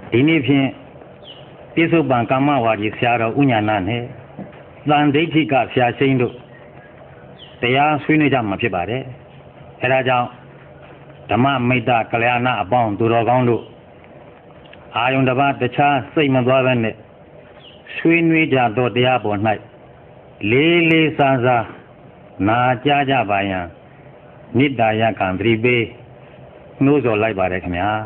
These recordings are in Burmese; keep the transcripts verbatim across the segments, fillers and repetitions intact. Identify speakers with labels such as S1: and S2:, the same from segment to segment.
S1: ဒီနေ့ဖြင့်ပြစ္ဆုတ်ပံကာမဝါဒီဆရာတော်ဥညာဏနဲ့သံဒိဋ္ဌိကဆရာရှိန်တို့တရားဆွေးနွေးကြမှာဖြစ်ပါတယ်အဲဒါကြောင့်ဓမ္မမိတ္တကလျာဏအပေါင်းသူတော်ကောင်းတို့အာယုန်တစ်ပါးတခြားစိတ်မသွားဘဲနဲ့ဆွေးနွေးကြသောတရားပေါ်၌လေးလေးစားစားနာကြားကြပါရန်မေတ္တာရကံသတိပေးနှိုးဆော်လိုက်ပါတယ်ခင်ဗျာ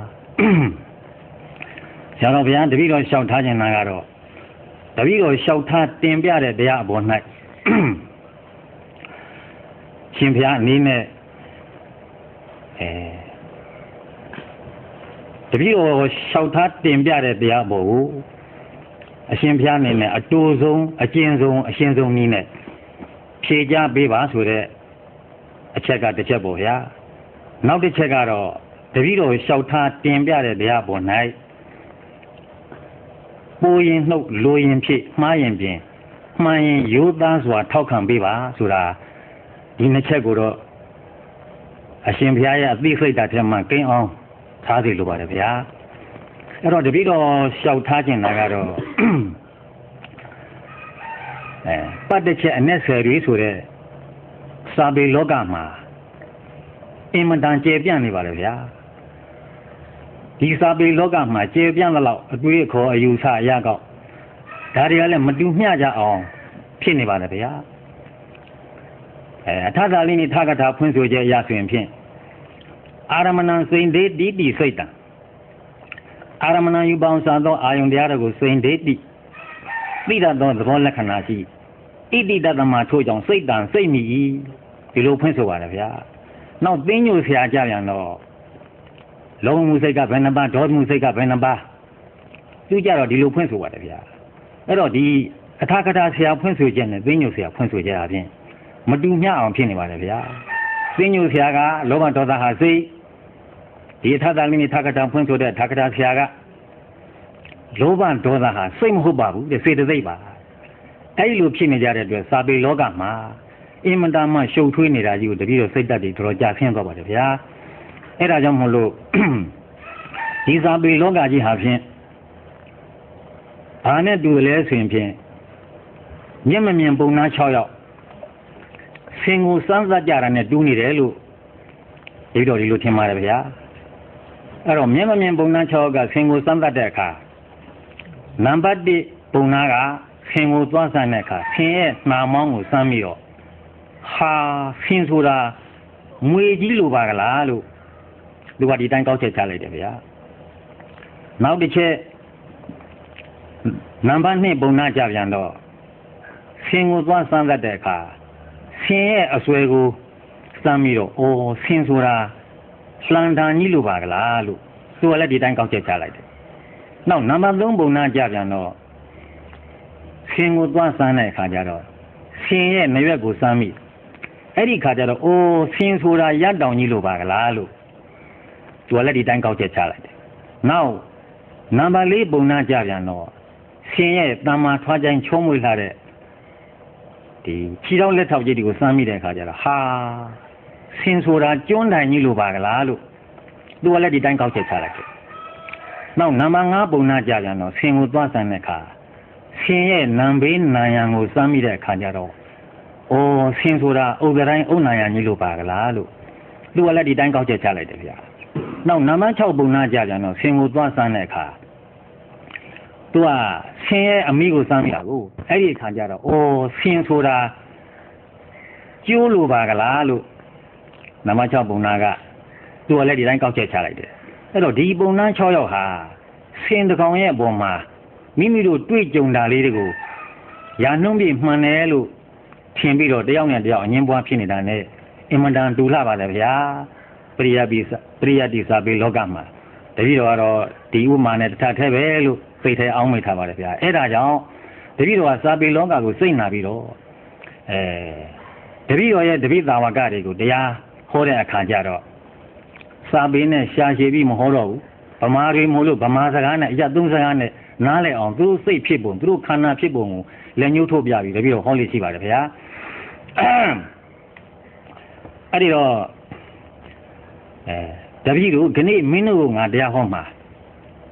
S1: ဆရာတော်ဘုရားတပည့်တော်လျှောက်ထားခြင်းနာကတော့တပည့်တော်လျှောက်ထားတင်ပြတဲ့တရားအပေါ်၌ရှင်ဘုရားအနေနဲ့အဲတပည့်တော်လျှောက်ထားတင်ပြတဲ့တရားအပေါ်ကိုအရှင်ဘုရားအနေနဲ့အတူဆုံးအကျဉ်းဆုံးအရှင်းဆုံးနည်းနဲ့ဖြေကြပေးပါဆိုတဲ့အချက်ကတစ်ချက်ပေါ့ဗျာနောက်တစ်ချက်ကတော့တပည့်တော်လျှောက်ထားတင်ပြတဲ့တရားပေါ်၌ပိုးရင်နှုတ်လိုရင်ဖြစ်မှားရင်ပြင်မှန်ရင်ရိုးသားစွာထောက်ခံပေးပါဆိုတာဒီနှစ်ချက်ကိုတော့အရှင်ဘုရားရဲ့အသိစိတ်ဓာတ်ထဲမှာကိန်းအောင်ထားစီလိုပါတယ်ဗျာအဲ့တော့တပည့်တော်လျှောက်ထားခြင်းနာကတော့အဲပတ်တစ်ချက်အနဲ့ဆယ်ရီဆိုတဲ့စာပေလောကမှာအင်မတန်ကျေပြန့်နေပါလေဗျာဒီစာပေလောကမှာကျေပြန့်သလောက်အတွေးအခေါ်အယူဆအရာကောက်ဒါတွေကလည်းမတူမျှကြအောင်ဖြစ်နေပါလေဗျာအဲအထသာလေးနဲ့ထကထာဖွင့်ဆိုချက်အရာဆိုရင်ဖြင့်အာရမဏံစိန်ဒေတိတိစိတ်တံအာရမဏံယူပေါင်းစားသောအာယုန်တရားတို့ကိုစိန်ဒေတိသိတတ်သောသဘောလက္ခဏာရှိဣတိတတမထို့ကြောင့်စိတ်တံစိတ်မိဒီလိုဖွင့်ဆိုပါတယ်ဗျာနောက်သင်းညိုဆရာကြပြန်တော့လောဘမှုစိတ်ကဘယ်နှပါဒေါသမှုစိတ်ကဘယ်နှပါသူကြတော့ဒီလိုဖွင့်ဆိုပါတယ်ဗျာအဲ့တော့ဒီအထာကထာဆရာဖွင့်ဆိုချက်နဲ့သင်းညိုဆရာဖွင့်ဆိုချက်အပြင်မတူမျှအောင်ဖြစ်နေပါတယ်ဗျာသင်းညိုဆရာကလောဘဒေါသဟာစိတ်ဒီအထာတလိနိထာကထာဖွင့်ဆိုတဲ့ထာကထာဆရာကလောဘဒေါသဟာစိတ်မဟုတ်ပါဘူးတဲ့စေတသိက်ပါအဲ့ဒီလိုဖြစ်နေကြတဲ့အတွက်စာပေလောကမှာအင်မတန်မှရှုပ်ထွေးနေတာကြီးကိုတပည့်တော်စိတ်ဓာတ်တွေတော်တော်ကြာဆင်းသွားပါတယ်ဗျာအဲ့ဒါကြောင့်မို့လို့ဒီစာပေလောကကြီးဟာဖြင့်ဘာနဲ့တူလဲဆိုရင်ဖြင့်မျက်မမြင်ပုံနာ၆ယောက်ဆင်ကိုစမ်းသပ်ကြတာနဲ့တူးနေတယ်လို့တပည့်တော်ဒီလိုထင်ပါတယ်ဗျာအဲ့တော့မျက်မမြင်ပုံနာ၆ယောက်ကဆင်ကိုစမ်းသပ်တဲ့အခါနံပါတ်၁ပုံနာကဆင်ကိုသွားစမ်းတဲ့အခါဆင်ရဲ့နှာမောင်းကိုစမ်းပြီးတော့ဟာဆင်ဆိုတာငွေကြီးလိုပါကလားလို့သူကဒီတိုင်းကောက်ချက်ချလိုက်တယ်ဗျာနောက်တစ်ချက်နံပါတ်၂ပုံနာကြပြန်တော့ဆင်ကိုသွားစမ်းတတ်တဲ့အခါဆင်ရဲ့အစွဲကိုစမ်းပြီးတော့အိုးဆင်ဆိုတာလှန်တန်ကြီးလိုပါကလားလို့သူကလည်းဒီတိုင်းကောက်ချက်ချလိုက်တယ်နောက်နံပါတ်၃ပုံနာကြပြန်တော့ဆင်ကိုသွားစမ်းတဲ့အခါကျတော့ဆင်ရဲ့နရွက်ကိုစမ်းမိအဲ့ဒီခါကျတော့အိုးဆင်ဆိုတာရက်တောင်ကြီးလိုပါကလားလို့သူကလည်းဒီတိုင်းကောက်ချက်ချလိုက်တယ်နောက်နံပါတ်၄ပုံနာကြပြန်တော့ဆင်ရဲ့တမ္မာထွားချိုင်းချုံးမွေလာတဲ့ဒီခြေထောက်လက်ထောက်ကြီးတွေကိုစမ်းမိတဲ့အခါကျတော့ဟာဆင်ဆိုတာကျွန်းတိုင်ကြီးလိုပါကလားလို့သူကလည်းဒီတိုင်းကောက်ချက်ချလိုက်တယ်နောက်နံပါတ်၅ပုံနာကြပြန်တော့ဆင်ကိုသွားစမ်းတဲ့အခါဆင်ရဲ့နံဘေးနံရံကိုစမ်းမိတဲ့အခါကျတော့အိုးဆင်ဆိုတာဥဒတိုင်းဥနာရံကြီးလိုပါကလားလို့သူကလည်းဒီတိုင်းကောက်ချက်ချလိုက်တယ်ဗျာနောက်နံပါတ်၆ပုံနာကြပြန်တော့ဆင်ကိုသွားစမ်းတဲ့အခါသူကဆင်ရဲ့အမိကိုစမ်းမိတာကိုအဲ့ဒီအခါကျတော့အိုးဆင်ဆိုတာကျိုးလိုပါကလားလို့နံပါတ်၆ပုံနာကသူကလည်းဒီတိုင်းကောက်ချက်ချလိုက်တယ်အဲ့တော့ဒီပုံနာ၆ယောက်ဟာဆင်တကောင်ရဲ့အပေါ်မှာမိမိတို့တွေ့ကြုံတာလေးတွေကိုရာနှုံးပြမှန်တယ်လို့ထင်ပြီးတော့တယောက်နဲ့တယောက်အငင်းပွားဖြစ်နေတာနဲ့အင်မတန်တူလှပါလေဗျာပရိယပိပရိယတိစာပေလောကမှာတပည့်တော်ကတော့ဒီဥမာနဲ့တစ်ထပ်ထဲပဲလို့စိတ်ထဲအောင်းမိထားပါတယ်ဗျာအဲ့ဒါကြောင့်တပည့်တော်ကစာပေလောကကိုစိတ်နာပြီးတော့အဲတပည့်တော်ရဲ့တပည့်သာဝကတွေကိုတရားဟောတဲ့အခါကျတော့စာပေနဲ့ရှာရှည်ပြီးမဟောတော့ဘူးဗမာတွေမို့လို့ဗမာစကားနဲ့အရသုံးစကားနဲ့နားလည်အောင်သူတို့စိတ်ဖြစ်ပုံသူတို့ခန္ဓာဖြစ်ပုံကိုလက်ညှိုးထိုးပြပြီးတပည့်တော်ဟောလေးရှိပါတယ်ဗျာအဲ့ဒီတော့အဲတပည့်တို့ခဏမင်းတို့ကငါတရားဟောမှာ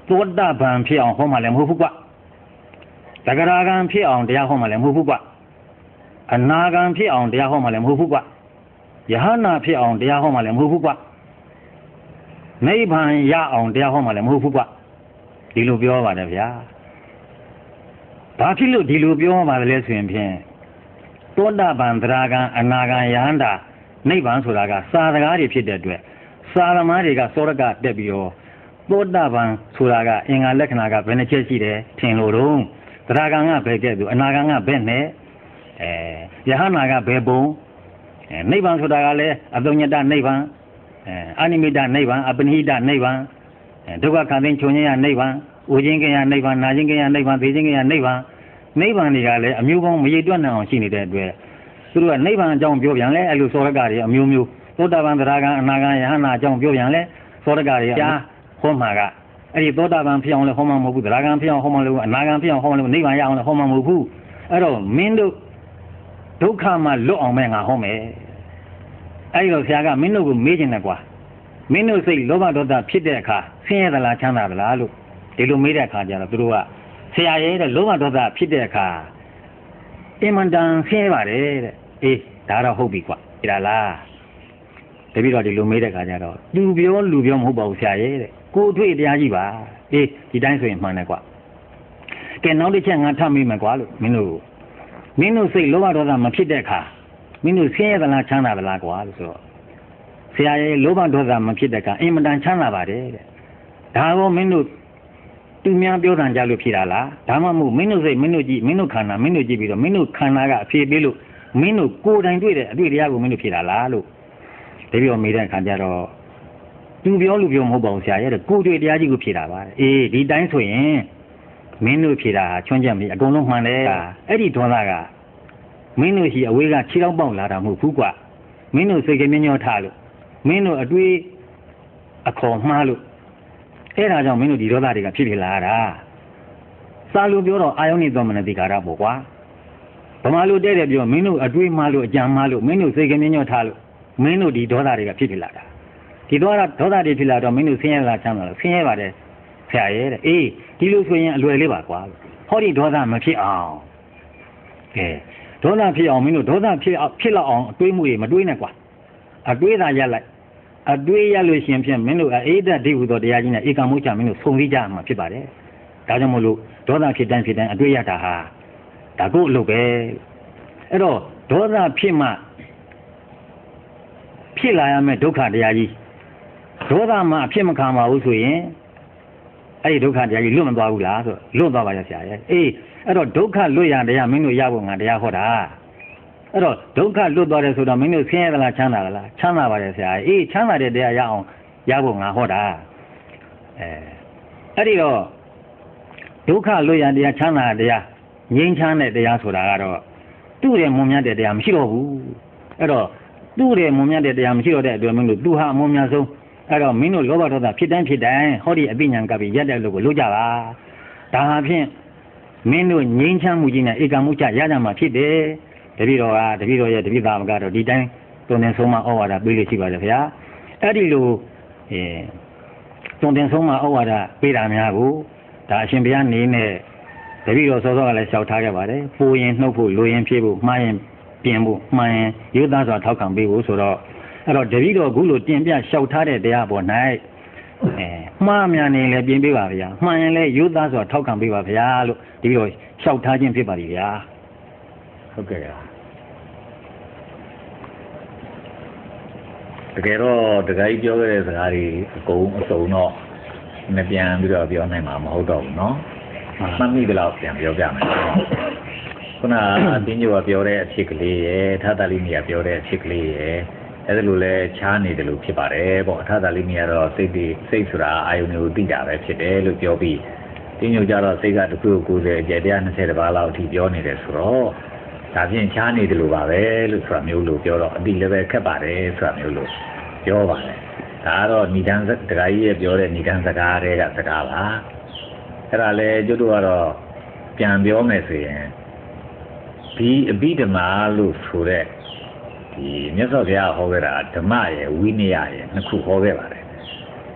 S1: သောတာပန်ဖြစ်အောင်ဟောမှလည်းမဟုတ်ဘူးကွာသဂရာဂံဖြစ်အောင်တရားဟောမှလည်းမဟုတ်ဘူးကွာအနာဂံဖြစ်အောင်တရားဟောမှလည်းမဟုတ်ဘူးကွာယဟနာဖြစ်အောင်တရားဟောမှလည်းမဟုတ်ဘူးကွာနိဗ္ဗာန်ရအောင်တရားဟောမှလည်းမဟုတ်ဘူးကွာဒီလိုပြောပါတယ်ဗျာဘာဖြစ်လို့ဒီလိုပြောမှလဲဆိုရင်ဖြင့်သောတာပန်သရဂံအနာဂံယဟန္တာနိဗ္ဗာန်ဆိုတာကစာစကားတွေဖြစ်တဲ့အတွက်စာသမားတွေကစောရကတက်ပြီးတော့သောတာပန်ဆိုတာကအင်္ဂါလက္ခဏာကဘယ်နှချက်ရှိတယ်ထင်လို့တော့သရဂံကဘယ်ကဲ့သို့အနာဂံကဘယ်နဲ့အဲယဟနာကဘယ်ပုံအဲနိဗ္ဗာန်ဆိုတာကလည်းအတုညတနိဗ္ဗာန်အဲအနိမိတနိဗ္ဗာန်အပနိဟိတနိဗ္ဗာန်အဲဒုက္ခခန္ဓင်းချုပ်ငြိမ်းရနိဗ္ဗာန်ဥခြင်းကရနိဗ္ဗာန်နာခြင်းကရနိဗ္ဗာန်သိခြင်းကရနိဗ္ဗာန်နိဗ္ဗာန်တွေကလည်းအမျိုးပေါင်းမရည်တွက်နိုင်အောင်ရှိနေတဲ့အတွက်သူတို့ကနိဗ္ဗာန်အကြောင်းပြောပြန်လဲအဲ့လိုစောရကတွေအမျိုးမျိုးသောတာပန်သရဂံအနာဂံယဟနာအကြောင်းပြောပြန်လဲစောရကတွေကြားဟောမှာကအဲ့ဒီသောတာပန်ဖြစ်အောင်လဲဟောမှာမဟုတ်ဘူးသရဂံဖြစ်အောင်ဟောမှာလည်းအနာဂံဖြစ်အောင်ဟောမှာလည်းနိဗ္ဗာန်ရအောင်လည်းဟောမှာမဟုတ်ဘူးအဲ့တော့မင်းတို့ဒုက္ခမှလွတ်အောင်မဲ့ငါဟောမယ်အဲ့ဒီတော့ဆရာကမင်းတို့ကိုမေးချင်တယ်ကွာမင်းတို့စိတ်လောဘဒေါသဖြစ်တဲ့အခါဆင်းရဲသလားချမ်းသာသလားလို့ဒီလိုမေးတဲ့အခါကျတော့သူတို့ကဆရာရဲ့တဲ့လောဘဒေါသဖြစ်တဲ့အခါအင်မတန်ဆင်းရဲပါတယ်တဲ့အေးဒါတော့ဟုတ်ပြီကွာဒါလားတပည့်တော်ဒီလိုမေးတဲ့အခါကျတော့သူပြောလူပြောမဟုတ်ပါဘူးဆရာရဲ့တဲ့ကိုယ်တွေ့တရားကြီးပါအေးဒီတိုင်းဆိုရင်မှန်တယ်ကွာကဲနောက်တစ်ချက်ငါထပ်မေးမယ်ကွာလို့မင်းတို့မင်းတို့စိတ်လောဘဒေါသမဖြစ်တဲ့အခါမင်းတို့ဆင်းရဲသလားချမ်းသာသလားကွာလို့ဆိုတော့ဆရာရဲ့လောဘဒေါသမဖြစ်တဲ့အခါအင်မတန်ချမ်းသာပါတယ်တဲ့ဒါကောမင်းတို့သူများပြောတန်ကြလို့ဖြစ်တာလားဒါမှမဟုတ်မင်းတို့စိတ်မင်းတို့ကြည့်မင်းတို့ခန္ဓာမင်းတို့ကြည့်ပြီးတော့မင်းတို့ခန္ဓာကအဖြေပေးလို့မင်းတို့ကိုယ်တိုင်တွေ့တဲ့အတွေ့တရားကိုမင်းတို့ဖြစ်တာလားလို့တပည့်တော်မေးတဲ့အခါကျတော့သူပြောလို့ပြောမဟုတ်ပါဘူးဆရာရဲ့ကိုယ်တွေ့တရားကြီးကိုဖြစ်တာပါအေးဒီတိုင်းဆိုရင်မင်းတို့ဖြစ်တာချွန်းချက်မီအကုန်လုံးမှန်တယ်အဲ့ဒီဒေါသကမင်းတို့ရှိအဝေးကခြေထောက်ပေါက်လာတာမဟုတ်ဘူးကွာမင်းတို့စိတ်ကမြညောထားလို့မင်းတို့အတွေ့အခေါ်မှားလို့အဲ့ဒါကြောင့်မင်းတို့ဒီဒေါသတွေကဖြစ်ဖြစ်လာတာစာလို့ပြောတော့အာယုန်နဲ့သောမနတိကာရပေါ့ကွာဗမာလိုတဲ့တယ်ပြောမင်းတို့အတွေ့မှားလို့အကြံမှားလို့မင်းတို့စိတ်ကမြညောထားလို့မင်းတို့ဒီဒေါသတွေကဖြစ်ဖြစ်လာတာဒီဒေါသဒေါသတွေဖြစ်လာတော့မင်းတို့ဆင်းရဲလာချမ်းသာလို့ဆင်းရဲပါတယ်ဆရာရဲ့တဲ့အေးဒီလိုဆိုရင်အလွယ်လေးပါကွာဟောဒီဒေါသမဖြစ်အောင်ကဲဒေါသဖြစ်အောင်မင်းတို့ဒေါသဖြစ်ဖြစ်လောက်အောင်အတွေးမှုတွေမတွေးနဲ့ကွာအတွေးသာရက်လိုက်အတွေးရလို့ရှင်ဖြင့်မင်းတို့အေးတတ်ဒီဟုသောတရားကြီးနဲ့ဧကမုတ်ချမင်းတို့ဆုံစည်းကြမှာဖြစ်ပါတယ်ဒါကြောင့်မို့လို့ဒေါသဖြစ်တိုင်းဖြစ်တိုင်းအတွေးရတာဟာဒါကိုအလုပ်ပဲအဲ့တော့ဒေါသဖြစ်မှဖြစ်လာရမယ့်ဒုက္ခတရားကြီးဒေါသမှအဖြစ်မခံပါဘူးဆိုရင်အဲ့ဒီဒုက္ခတရားကြီးလွတ်မသွားဘူးလားဆိုလွတ်သွားပါရဲ့ဆရာရဲ့အေးအဲ့တော့ဒုက္ခလွတ်ရတရားမင်းတို့ရဖို့ငါတရားဟောတာအဲ့တော့ဒုက္ခလွတ်သွားတယ်ဆိုတော့မင်းတို့ဆင်းရဲသလားချမ်းသာသလားချမ်းသာပါတယ်ဆရာအေးချမ်းသာတဲ့တရားရအောင်ရဖို့ငါဟောတာအဲအဲ့ဒီတော့ဒုက္ခလွတ်ရတရားချမ်းသာတရားငြိမ်းချမ်းတဲ့တရားဆိုတာကတော့သူ့ရဲ့မွန်မြတ်တဲ့တရားမရှိတော့ဘူးအဲ့တော့သူ့ရဲ့မွန်မြတ်တဲ့တရားမရှိတော့တဲ့အတွက်မင်းတို့သူဟာအမွန်မြတ်ဆုံးအဲ့တော့မင်းတို့လောဘဒေါသဖြစ်တိုင်းဖြစ်တိုင်းဟောဒီအပိညာကပ်ပြီးရက်တဲ့လို့ကိုလို့ကြပါဒါဟာဖြင့်မင်းတို့ငြိမ်းချမ်းမှုကြီးနဲ့ဧကမှုချရကြမှာဖြစ်တယ်တပည့်တော်ကတပည့်တော်ရဲ့တပည့်သားမကတော့ဒီတိုင်းတုံတင်ဆုံးမဩဝါဒပေးလို့ရှိပါတယ်ခင်ဗျာအဲ့ဒီလိုအဲတုံတင်ဆုံးမဩဝါဒပေးတာများကိုဒါအရှင်ဘုရားနေနဲ့တပည့်တော်စောစောကလည်းလျှောက်ထားခဲ့ပါတယ်ပိုရင်နှုတ်ဖို့လိုရင်ဖြည့်ဖို့မှားရင်ပြင်ဖို့မှန်ရင်ရိုးသားစွာထောက်ခံပေးဖို့ဆိုတော့အဲ့တော့တပည့်တော်အခုလိုတင်ပြလျှောက်ထားတဲ့တရားပေါ်၌အဲမှားများနေလည်းပြင်ပေးပါဗျာမှန်ရင်လည်းရိုးသားစွာထောက်ခံပေးပါဗျာလို့တပည့်တော်လျှောက်ထားခြင်းဖြစ်ပါပြီဗျာဟုတ်ကဲ့ဗျာတကယ်တော့တခါကြီးပြောခဲ့တဲ့စကားတွေအကုန်အစုံတော့မပြန်ပြီးတော့ပြောနိုင်မှာမဟုတ်တော့ဘူးเนาะမှတ်မိကြတော့ပြန်ပြောပြမယ်ခုနအတင်းညိုကပြောတဲ့အဖြစ်ကလေးရယ်ထသလိမိကပြောတဲ့အဖြစ်ကလေးရယ်အဲ့ဒါလိုလဲချားနေတယ်လို့ဖြစ်ပါတယ်ပေါ့ထသလိမိကတော့စိတ်တွေစိတ်ဆိုတာအာယုန်တွေကိုသိတာပဲဖြစ်တယ်လို့ပြောပြီးတင်းညိုကြတော့စိတ်ကတစ်ခုကိုယ်အကျယ်တရား20တပါးလောက်အထိပြောနေတယ်ဆိုတော့ဒါဖြင့်ချားနေတယ်လို့ပါပဲလို့ဆိုတာမျိုးလို့ပြောတော့အတိလည်းပဲခက်ပါတယ်ဆိုတာမျိုးလို့ပြောပါတယ်ဒါကတော့ဏိဒန်းတခါကြီးရဲ့ပြောတဲ့ဏိဒန်းစကားတွေကစကားပါအဲ့ဒါလဲကျွတ်တို့ကတော့ပြန်ပြောမယ်ဆိုရင်ဒီအဘိဓမ္မာလို့ဆိုတဲ့ဒီမြတ်စွာဘုရားဟောခဲ့တာဓမ္မရဲ့ဝိနည်းရဲ့နှစ်ခုဟောခဲ့ပါတယ်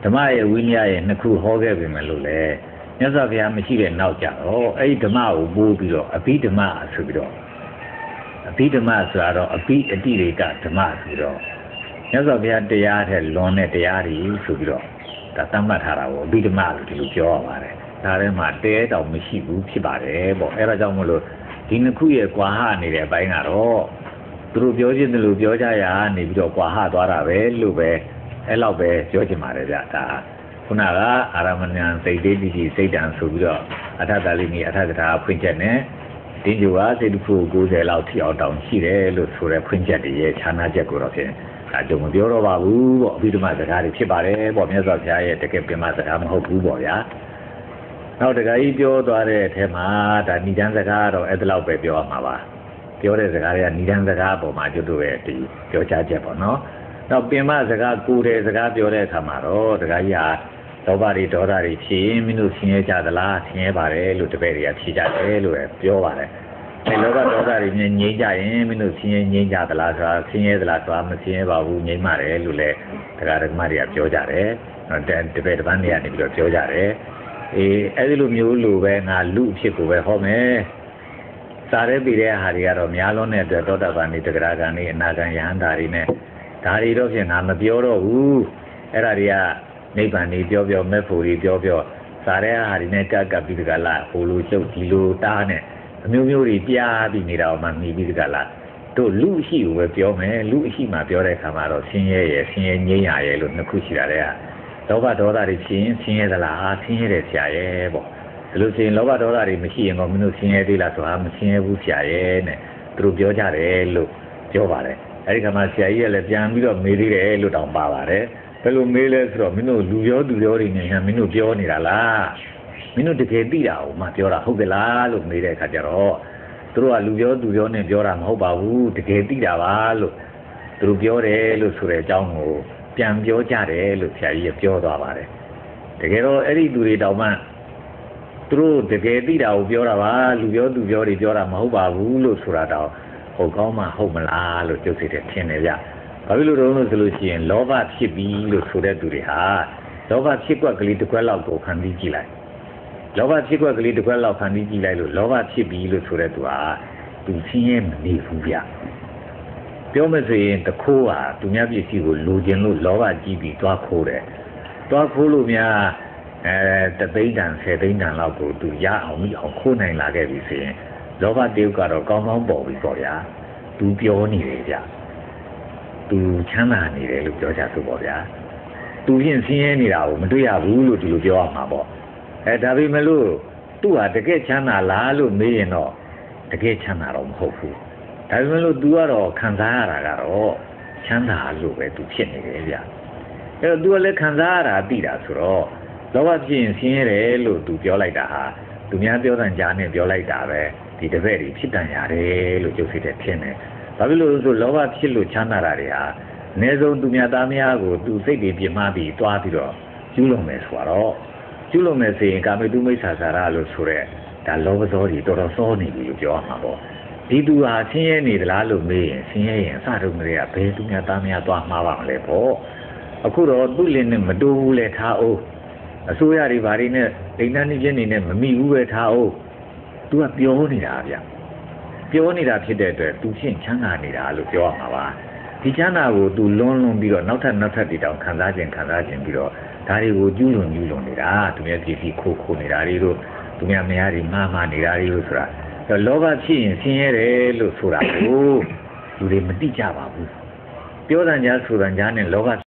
S2: ဓမ္မရဲ့ဝိညာဉ်ရဲ့နှစ်ခုဟောခဲ့ပြီမလို့လေမြတ်စွာဘုရားမရှိတဲ့နောက်ကြတော့အဲ့ဒီဓမ္မကိုပို့ပြီးတော့အဘိဓမ္မဆိုပြီးတော့အဘိဓမ္မဆိုတော့အဘိအတိရေကဓမ္မဆိုပြီးတော့မြတ်စွာဘုရားတရားတဲ့လွန်တဲ့တရားတွေဆိုပြီးတော့ဒါသတ်မှတ်ထားတာကိုအဘိဓမ္မလို့ဒီလိုပြောရပါတယ်ဒါထဲမှာတဲတောင်မရှိဘူးဖြစ်ပါတယ်ပေါ့အဲ့ဒါကြောင့်မလို့ဒီနှစ်ခုရဲ့ကွာဟနေတဲ့အပိုင်းကတော့သူတို့ပြောခြင်းလို့ပြောကြရနေပြီးတော့ကွာဟသွားတာပဲလို့ပဲအဲ့လောက်ပဲပြောချင်ပါတယ်ဗျဒါခုနကအာရမဏံစိတ်သေးတိတိစိတ်တံဆိုပြီးတော့အထတလိနီအထကထာဖွင့်ချက်နဲ့တင်းကျိုးကစိတ်တစ်ခုကို၉၀လောက်ထိအောင်တောင်ရှိတယ်လို့ဆိုတဲ့ဖွင့်ချက်တွေရဲ့ခြားနာချက်ကိုတော့ဖြင့်ဒါကြုံမပြောတော့ပါဘူးပေါ့အဘိဓမ္မာစကားတွေဖြစ်ပါတယ်ပေါ့မြတ်စွာဘုရားရဲ့တကယ်ပင်မစကားမဟုတ်ဘူးပေါ့ဗျာနောက်တခါကြီးပြောသွားတဲ့အထက်မှာဒါဏိဒန်းစကားတော့အဲ့ဒါလောက်ပဲပြောရမှာပါပြောတဲ့စကားတွေကဏိဒန်းစကားပေါ်မှာကျွတ်တို့ရဲ့ဒီပြောချချက်ပေါ့နော်နောက်ပင်မစကားကိုယ်တဲ့စကားပြောတဲ့အခါမှာတော့တခါကြီးဟာလောဘတွေဒေါသတွေဖြစ်ရင်မင်းတို့ဆင်းရဲကြသလားဆင်းရဲပါတယ်လို့တပည့်တွေကဖြေကြတယ်လို့ပြောပါတယ်အဲလောဘဒေါသတွေငြိမ်းကြရင်မင်းတို့ဆင်းရဲငြိမ်းကြသလားဆိုတာဆင်းရဲသလားဆိုတာမဆင်းရဲပါဘူးငြိမ်းပါတယ်လို့လည်းတရားဓမ္မတွေကပြောကြတယ်တပည့်တစ်ပန်းတွေကနေပြီးတော့ပြောကြတယ်အေးအဲ့ဒီလိုမျိုးလိုပဲငါလူအဖြစ်ကိုပဲဟောမယ်စားရဲပြီးတဲ့ဟာတွေကတော့များလုံးတဲ့အတွက်သောတာပန်တွေတဂရဂန်တွေအနာဂံယဟန္တာတွေနဲ့ဒါတွေတော့ဖြင့်ငါမပြောတော့ဘူးအဲ့ဒါတွေကနိဗ္ဗာန်တွေပြောပြောမဲ့ဖို့တွေပြောပြောစားရဲဟာတွေနဲ့ကပ်ကပ်ပြီးတကလားဟိုလိုချုပ်ဒီလိုတားနဲ့အမျိုးမျိုးတွေပြားပြီးနေတာမှမြည်ပြီးတကလားတို့လူအရှိကိုပဲပြောမယ်လူအရှိမှပြောတဲ့အခါမှာတော့ဆင်းရဲရယ်ဆင်းရဲငြိမ်းရရယ်လို့နှစ်ခုရှိတာတဲ့လောဘဒေါသတွေဖြစ်ရင်ဆင်းရဲသလားဆင်းရဲတယ်ဆရာရဲ့ပေါ့ဒါလို့ဆိုရင်လောဘဒေါသတွေမရှိရင်တော့မင်းတို့ဆင်းရဲသေးလားဆိုတာမဆင်းရဲဘူးဆရာရဲ့နဲ့သူတို့ပြောကြတယ်လို့ပြောပါတယ်အဲဒီခါမှာဆရာကြီးကလည်းပြန်ပြီးတော့မေးသေးတယ်လို့တောင်ပါပါတယ်ဘယ်လိုမေးလဲဆိုတော့မင်းတို့လူပြောသူပြောတွေနဲ့မင်းတို့ပြောနေတာလားမင်းတို့တကယ်သိတာကိုမှပြောတာဟုတ်ကလားလို့မေးတဲ့အခါကျတော့သူတို့ကလူပြောသူပြောနဲ့ပြောတာမဟုတ်ပါဘူးတကယ်သိတာပါလို့သူတို့ပြောတယ်လို့ဆိုတဲ့အကြောင်းကိုပြန်ပြောကြတယ်လို့ဆရာကြီးကပြောသွားပါတယ်တကယ်တော့အဲ့ဒီလူတွေတောင်မှသူတို့တကယ်သိတာကိုပြောတာပါလူပြောသူပြောတွေပြောတာမဟုတ်ပါဘူးလို့ဆိုတာတော့ဟုတ်ကောင်းမှဟုတ်မလားလို့ကြုတ်စိတ်ထင်တယ်ဗျဘာဖြစ်လို့တော့လို့ဆိုလို့ရှိရင်လောဘဖြစ်ပြီးလို့ဆိုတဲ့သူတွေဟာလောဘဖြစ်ကွက်ကလေးတစ်ခွက်လောက်ကိုခံပြီးကြည့်လိုက်လောဘဖြစ်ကွက်ကလေးတစ်ခွက်လောက်ခံပြီးကြည့်လိုက်လို့လောဘဖြစ်ပြီးလို့ဆိုတဲ့သူဟာသူချင်းရဲ့မနေဘူးဗျပြောမဆိုရင်တခိုးဟာသူများပစ္စည်းကိုလိုချင်လို့လောဘကြီးပြီးတွားခိုးတယ်တွားခိုးလို့များအဲတသိန်းတန်ဆယ်သိန်းတန်လောက်ကိုသူရအောင်မိအောင်ခိုးနိုင်လာခဲ့ပြီဆိုရင်လောဘတယုတ်ကတော့ကောင်းကောင်းပေါ်ပြီပေါ့ဗျာသူပြောနေတယ်ဗျသူချမ်းသာနေတယ်လို့ပြောကြဆိုပေါ့ဗျာသူဖြင့်ဆင်းရဲနေတာကိုမတွေ့ရဘူးလို့ဒီလိုပြောရမှာပေါ့အဲဒါပေမဲ့လို့သူ့ဟာတကယ်ချမ်းသာလားလို့မေးရင်တော့တကယ်ချမ်းသာတော့မဟုတ်ဘူးဒါပေမဲ့လို့ तू ကတော့ခံစားရတာကတော့ချမ်းသာလို့ပဲ तू ဖြစ်နေတယ်ဗျအဲတော့ तू ကလည်းခံစားရတာသိတာဆိုတော့လောဘဖြစ်ရင်ဆင်းရဲတယ်လို့ तू ပြောလိုက်တာဟာသူများပြောတဲ့ကြားနဲ့ပြောလိုက်တာပဲဒီတပည့်တွေဖြစ်တန်ရတယ်လို့ကြုတ်စိတ်တဲ့ဖြစ်နေဘာဖြစ်လို့လဲဆိုလောဘဖြစ်လို့ချမ်းသာတာတွေဟာအနည်းဆုံးသူများသားများကို तू စိတ်တွေပြင်းမှပြီးတွားပြီးတော့ကျူးလွန်မယ်ဆိုတော့ကျူးလွန်မယ်ဆိုရင်ကာမေတုမိစ္ဆာစာရလို့ဆိုရဲဒါလောဘဇောတွေတော်တော်စောနေပြီလို့ပြောရမှာပေါ့ဒီသူဟာဆင်းရဲနေသလားလို့မေးရင်ဆင်းရဲရင်အစတုန်းကလေးကဘယ်သူများသားများသွားမှားပါမလဲပေါ့အခုတော့သူ့လင်းနဲ့မတိုးဘူးလေထားအောင်အစိုးရတွေဘာတွေနဲ့ဒိဋ္ဌာနိပြင်းနေနဲ့မမိဘူးပဲထားအောင်သူကပြောနေတာဗျပြောနေတာဖြစ်တဲ့အတွက်သူဖြင့်ချမ်းသာနေတာလို့ပြောရမှာပါဒီချမ်းသာကိုသူလွန်လွန်ပြီးတော့နောက်ထပ်နောက်ထပ်ဒီတောင်ခံစားခြင်းခံစားခြင်းပြီးတော့ဒါတွေကိုကျူးလွန်ကျူးလွန်နေတာသူများပြည်စီခိုးခိုးနေတာတွေတို့သူများမယားတွေမှားမှားနေတာတွေလို့ဆိုတာလောဘဖြစ်ရင်ဆင်းရဲတယ်လို့ဆိုတာကိုလူတွေမသိကြပါဘူးပြောတဲ့ကြားဆိုတဲ့ကြားနဲ့လောဘ